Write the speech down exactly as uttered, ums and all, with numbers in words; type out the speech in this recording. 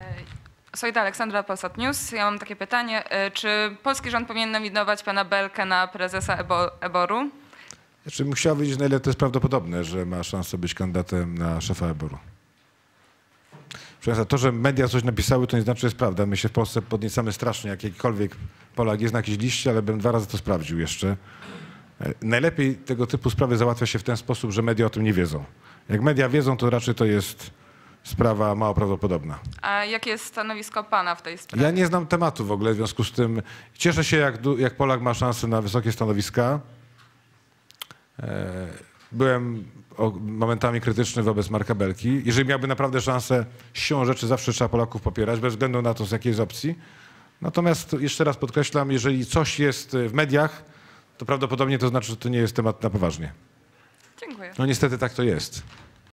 Sojda Aleksandra, Polsat News. Ja mam takie pytanie. Czy polski rząd powinien nominować pana Belkę na prezesa Eboru? Znaczy, musiał wiedzieć, na ile to jest prawdopodobne, że ma szansę być kandydatem na szefa Eboru. Proszę Państwa, to, że media coś napisały, to nie znaczy, że jest prawda. My się w Polsce podniecamy strasznie, jak jakikolwiek Polak jest na jakiejś liście, ale bym dwa razy to sprawdził jeszcze. Najlepiej tego typu sprawy załatwia się w ten sposób, że media o tym nie wiedzą. Jak media wiedzą, to raczej to jest sprawa mało prawdopodobna. A jakie jest stanowisko pana w tej sprawie? Ja nie znam tematu w ogóle, w związku z tym cieszę się, jak, jak Polak ma szansę na wysokie stanowiska. Byłem momentami krytyczny wobec Marka Belki. Jeżeli miałby naprawdę szansę, siłą rzeczy zawsze trzeba Polaków popierać, bez względu na to, z jakiej z opcji. Natomiast jeszcze raz podkreślam, jeżeli coś jest w mediach, to prawdopodobnie to znaczy, że to nie jest temat na poważnie. Dziękuję. No niestety tak to jest.